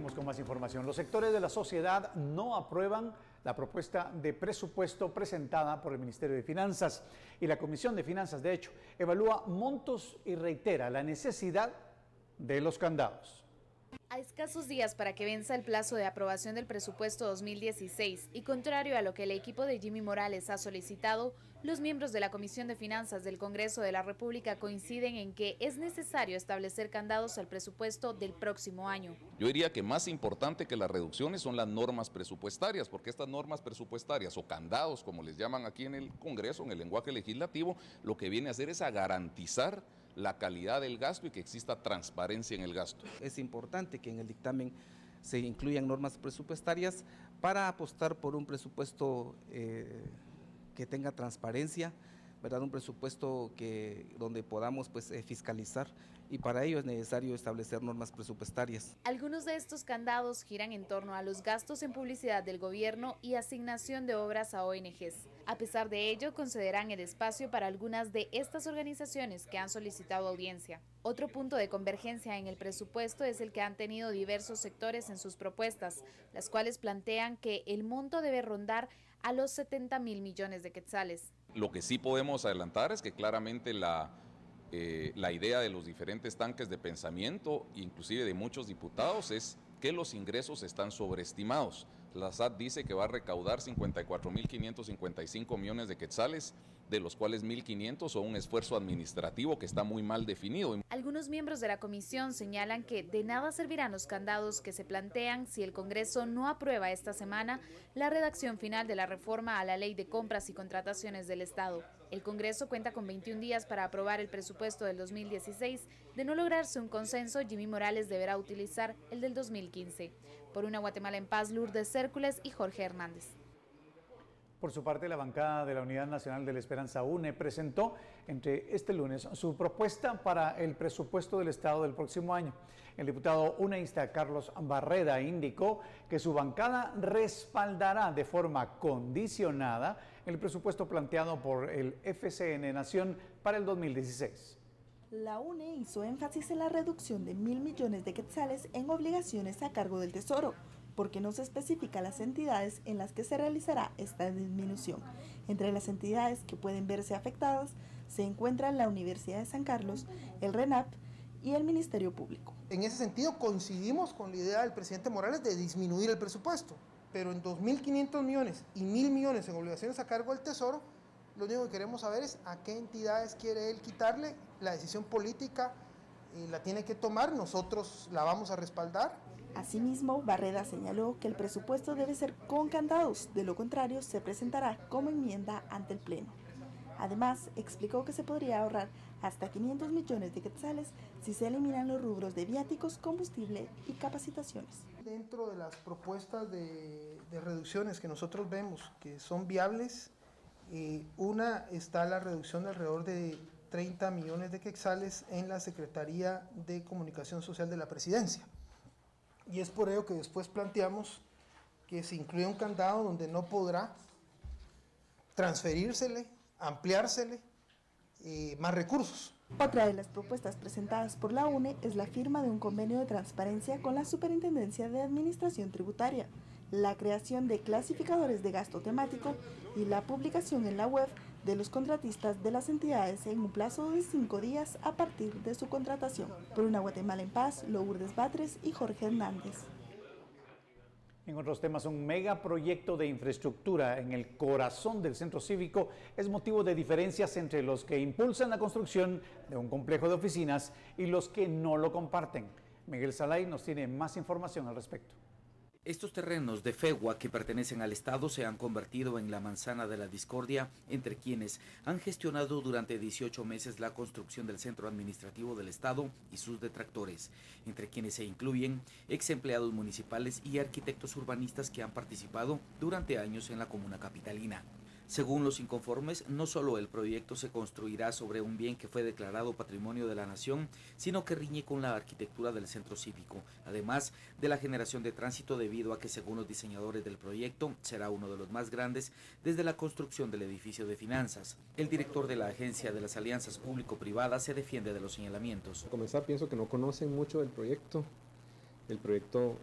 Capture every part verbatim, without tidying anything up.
Seguimos con más información. Los sectores de la sociedad no aprueban la propuesta de presupuesto presentada por el Ministerio de Finanzas y la Comisión de Finanzas, de hecho, evalúa montos y reitera la necesidad de los candados. A escasos días para que venza el plazo de aprobación del presupuesto dos mil dieciséis y contrario a lo que el equipo de Jimmy Morales ha solicitado, los miembros de la Comisión de Finanzas del Congreso de la República coinciden en que es necesario establecer candados al presupuesto del próximo año. Yo diría que más importante que las reducciones son las normas presupuestarias, porque estas normas presupuestarias o candados, como les llaman aquí en el Congreso, en el lenguaje legislativo, lo que viene a hacer es a garantizar la calidad del gasto y que exista transparencia en el gasto. Es importante que en el dictamen se incluyan normas presupuestarias para apostar por un presupuesto eh, que tenga transparencia, ¿verdad? Un presupuesto que, donde podamos pues, eh, fiscalizar, y para ello es necesario establecer normas presupuestarias. Algunos de estos candados giran en torno a los gastos en publicidad del gobierno y asignación de obras a O N Ges. A pesar de ello, concederán el espacio para algunas de estas organizaciones que han solicitado audiencia. Otro punto de convergencia en el presupuesto es el que han tenido diversos sectores en sus propuestas, las cuales plantean que el monto debe rondar a los setenta mil millones de quetzales. Lo que sí podemos adelantar es que claramente la, eh, la idea de los diferentes tanques de pensamiento, inclusive de muchos diputados, es que los ingresos están sobreestimados. La S A T dice que va a recaudar cincuenta y cuatro mil quinientos cincuenta y cinco millones de quetzales, de los cuales mil quinientos son un esfuerzo administrativo que está muy mal definido. Algunos miembros de la comisión señalan que de nada servirán los candados que se plantean si el Congreso no aprueba esta semana la redacción final de la reforma a la Ley de Compras y Contrataciones del Estado. El Congreso cuenta con veintiún días para aprobar el presupuesto del dos mil dieciséis. De no lograrse un consenso, Jimmy Morales deberá utilizar el del dos mil quince. Por una Guatemala en paz, Lourdes Cércules y Jorge Hernández. Por su parte, la bancada de la Unidad Nacional de la Esperanza U N E presentó entre este lunes su propuesta para el presupuesto del Estado del próximo año. El diputado uneísta Carlos Barreda indicó que su bancada respaldará de forma condicionada el presupuesto planteado por el F C N Nación para el dos mil dieciséis. La U N E hizo énfasis en la reducción de mil millones de quetzales en obligaciones a cargo del Tesoro, porque no se especifica las entidades en las que se realizará esta disminución. Entre las entidades que pueden verse afectadas se encuentran la Universidad de San Carlos, el RENAP y el Ministerio Público. En ese sentido coincidimos con la idea del presidente Morales de disminuir el presupuesto, pero en dos mil quinientos millones y mil millones en obligaciones a cargo del Tesoro, lo único que queremos saber es a qué entidades quiere él quitarle. La decisión política eh, la tiene que tomar, nosotros la vamos a respaldar. Asimismo, Barreda señaló que el presupuesto debe ser con candados, de lo contrario se presentará como enmienda ante el Pleno. Además, explicó que se podría ahorrar hasta quinientos millones de quetzales si se eliminan los rubros de viáticos, combustible y capacitaciones. Dentro de las propuestas de, de reducciones que nosotros vemos que son viables, eh, una está la reducción de alrededor de treinta millones de quetzales en la Secretaría de Comunicación Social de la Presidencia. Y es por ello que después planteamos que se incluya un candado donde no podrá transferírsele, ampliársele eh, más recursos. Otra de las propuestas presentadas por la U N E es la firma de un convenio de transparencia con la Superintendencia de Administración Tributaria, la creación de clasificadores de gasto temático y la publicación en la web de los contratistas de las entidades en un plazo de cinco días a partir de su contratación. Por una Guatemala en paz, Lourdes Batres y Jorge Hernández. En otros temas, un megaproyecto de infraestructura en el corazón del centro cívico es motivo de diferencias entre los que impulsan la construcción de un complejo de oficinas y los que no lo comparten. Miguel Salay nos tiene más información al respecto. Estos terrenos de Fegua que pertenecen al Estado se han convertido en la manzana de la discordia entre quienes han gestionado durante dieciocho meses la construcción del centro administrativo del Estado y sus detractores, entre quienes se incluyen ex empleados municipales y arquitectos urbanistas que han participado durante años en la comuna capitalina. Según los inconformes, no solo el proyecto se construirá sobre un bien que fue declarado Patrimonio de la Nación, sino que riñe con la arquitectura del centro cívico, además de la generación de tránsito debido a que, según los diseñadores del proyecto, será uno de los más grandes desde la construcción del edificio de finanzas. El director de la Agencia de las Alianzas Público-Privadas se defiende de los señalamientos. Para comenzar, pienso que no conocen mucho del proyecto. El proyecto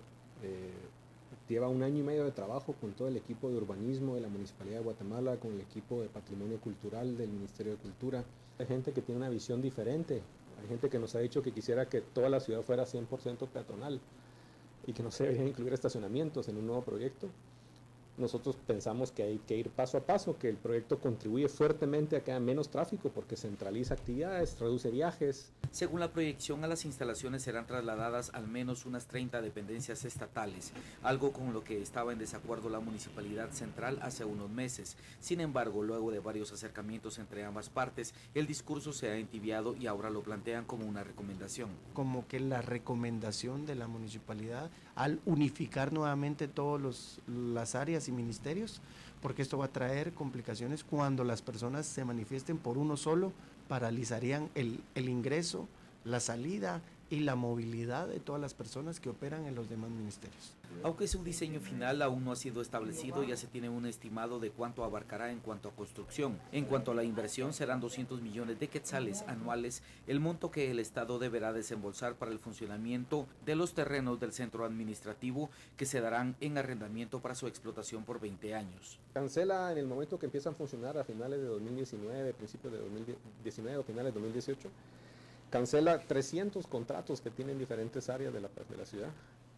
Eh, lleva un año y medio de trabajo con todo el equipo de urbanismo de la Municipalidad de Guatemala, con el equipo de patrimonio cultural del Ministerio de Cultura. Hay gente que tiene una visión diferente, hay gente que nos ha dicho que quisiera que toda la ciudad fuera cien por ciento peatonal y que no se deberían incluir estacionamientos en un nuevo proyecto. Nosotros pensamos que hay que ir paso a paso, que el proyecto contribuye fuertemente a que haya menos tráfico porque centraliza actividades, reduce viajes. Según la proyección, a las instalaciones serán trasladadas al menos unas treinta dependencias estatales, algo con lo que estaba en desacuerdo la Municipalidad Central hace unos meses. Sin embargo, luego de varios acercamientos entre ambas partes, el discurso se ha entibiado y ahora lo plantean como una recomendación. Como que la recomendación de la municipalidad al unificar nuevamente todas las áreas y ministerios, porque esto va a traer complicaciones cuando las personas se manifiesten por uno solo, paralizarían el, el ingreso, la salida y la movilidad de todas las personas que operan en los demás ministerios. Aunque su diseño final aún no ha sido establecido, ya se tiene un estimado de cuánto abarcará en cuanto a construcción. En cuanto a la inversión, serán doscientos millones de quetzales anuales, el monto que el Estado deberá desembolsar para el funcionamiento de los terrenos del centro administrativo, que se darán en arrendamiento para su explotación por veinte años. Cancela en el momento que empiezan a funcionar a finales de dos mil diecinueve, principios de dos mil diecinueve o finales de dos mil dieciocho, cancela trescientos contratos que tienen diferentes áreas de la, de la ciudad.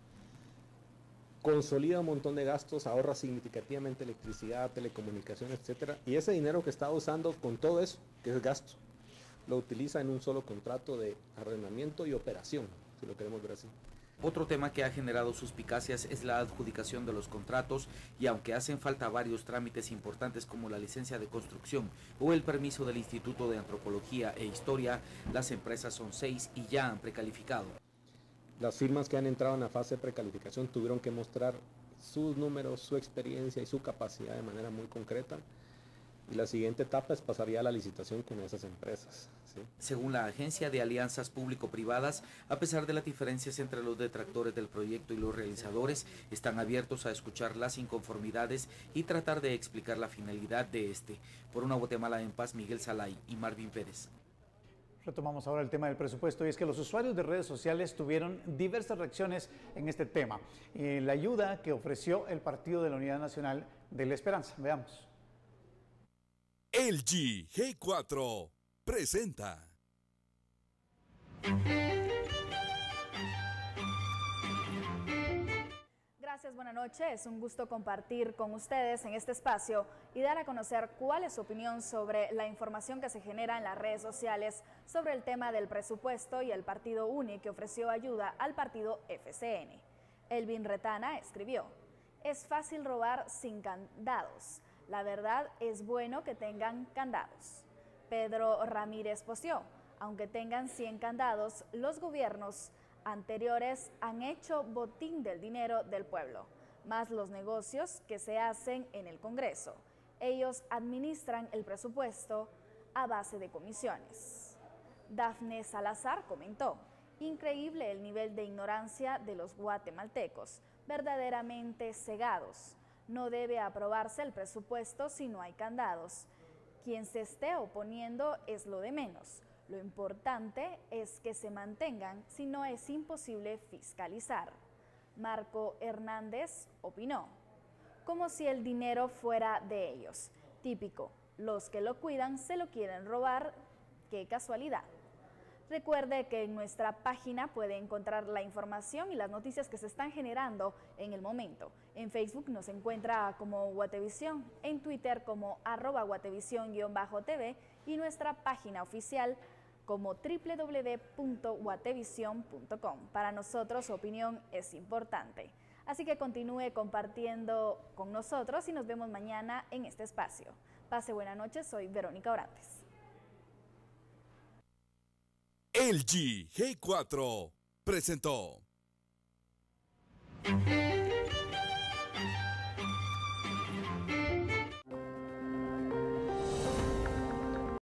Consolida un montón de gastos, ahorra significativamente electricidad, telecomunicaciones, etcétera. Y ese dinero que está usando con todo eso, que es gasto, lo utiliza en un solo contrato de arrendamiento y operación, si lo queremos ver así. Otro tema que ha generado suspicacias es la adjudicación de los contratos, y aunque hacen falta varios trámites importantes como la licencia de construcción o el permiso del Instituto de Antropología e Historia, las empresas son seis y ya han precalificado. Las firmas que han entrado en la fase de precalificación tuvieron que mostrar sus números, su experiencia y su capacidad de manera muy concreta. Y la siguiente etapa es pasar ya a la licitación con esas empresas, ¿sí? Según la Agencia de Alianzas Público-Privadas, a pesar de las diferencias entre los detractores del proyecto y los realizadores, están abiertos a escuchar las inconformidades y tratar de explicar la finalidad de este. Por una Guatemala en paz, Miguel Salay y Marvin Pérez. Retomamos ahora el tema del presupuesto, y es que los usuarios de redes sociales tuvieron diversas reacciones en este tema. Y la ayuda que ofreció el Partido de la Unidad Nacional de la Esperanza. Veamos. L G G cuatro presenta. Gracias, buenas noches. Es un gusto compartir con ustedes en este espacio y dar a conocer cuál es su opinión sobre la información que se genera en las redes sociales sobre el tema del presupuesto y el Partido U N I, que ofreció ayuda al partido F C N. Elvin Retana escribió: es fácil robar sin candados. La verdad es bueno que tengan candados. Pedro Ramírez posteó: aunque tengan cien candados, los gobiernos anteriores han hecho botín del dinero del pueblo, más los negocios que se hacen en el Congreso. Ellos administran el presupuesto a base de comisiones. Dafne Salazar comentó: increíble el nivel de ignorancia de los guatemaltecos, verdaderamente cegados. No debe aprobarse el presupuesto si no hay candados. Quien se esté oponiendo es lo de menos. Lo importante es que se mantengan, si no es imposible fiscalizar. Marco Hernández opinó: como si el dinero fuera de ellos. Típico, los que lo cuidan se lo quieren robar. ¡Qué casualidad! Recuerde que en nuestra página puede encontrar la información y las noticias que se están generando en el momento. En Facebook nos encuentra como Guatevisión, en Twitter como arroba guatevisión-tv y nuestra página oficial como doble u doble u doble u punto guatevisión punto com. Para nosotros su opinión es importante. Así que continúe compartiendo con nosotros y nos vemos mañana en este espacio. Pase buena noche, soy Verónica Orantes. L G G cuatro presentó.